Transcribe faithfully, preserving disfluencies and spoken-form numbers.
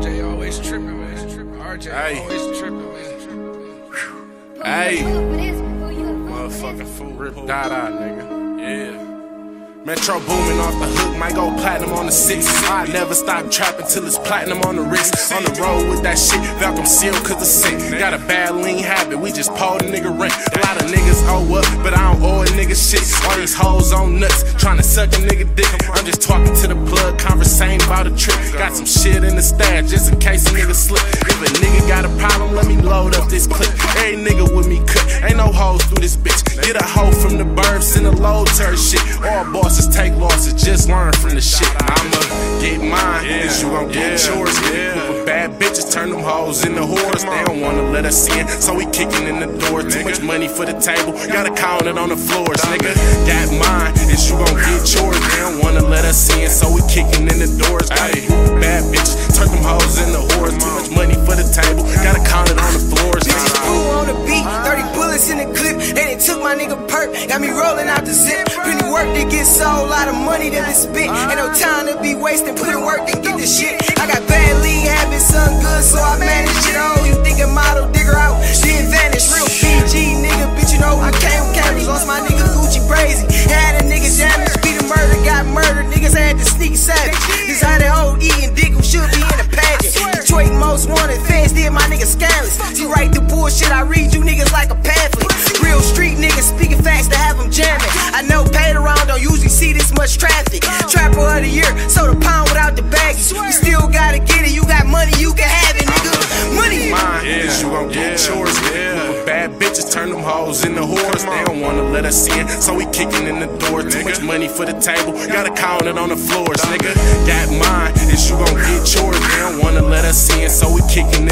J always tripping, man. R J Ay. always tripping, man. Hey, motherfucking fool, rip Dada, nigga. Yeah. Metro booming off the hook, might go platinum on the six. I never stop trapping till it's platinum on the wrist. On the road with that shit, Falcon seal cause it's sick. Got a bad lean habit, we just pulled a nigga rent. A lot of niggas owe up, but I don't owe a nigga shit. All these hoes on nuts, tryna suck a nigga dick. I'm just talking to the plug, conversating about a trip. Got some shit in the stash, just in case a nigga slip. If a nigga got a problem, let me load up this clip. Every nigga with me cut, ain't no hoes through this bitch. Get a hoe from the burbs, send a load to her shit. All bosses take losses, just learn from the shit. I'ma get mine, cause you gon' get yours. Yeah. With bad bitches, turn them hoes into whores. They don't wanna let us in, so we kicking in the door. Too much money for the table, gotta count it on the floors. Nigga, got mine, and you gon' get yours. They don't wanna let us in, so we kicking in the doors. Gotta with bad bitches, turn them hoes into whores. Too much money for the table, gotta count it on the floors. Fool on the beat, thirty bullets in the clip, and they took my nigga perk, got me rolling out the zip. Pretty work to get sold, lot of money that is spent. Ain't no time to be wasting, put in work and get the shit. I got bad lean habits, son good, so I manage it all. You thinking model digger out, didn't vanish. Real P G nigga, bitch, you know I came with cameras. Lost my nigga Gucci Brazy, had a nigga damaged. Beat a murder, got murdered, niggas had to sneak savage. This how they old eating dick who should be in a pageant. Detroit most wanted, fans did my nigga scandalous. See write the bullshit, I read you niggas like a pamphlet. Real street niggas speaking facts to have them jamming. I know paid around don't usually see this much traffic. Trapper of the year, so the pound without the baggies. You still gotta get it, you got money, you can have it, nigga. Money mine, yeah, you gon' get yours. Yeah. With bad bitches, turn them hoes into whores. They don't wanna let us in, so we kicking in the door. Too much money for the table, gotta count it on the floors. Nigga, got mine, and you gon' get yours. They don't wanna let us in, so we kicking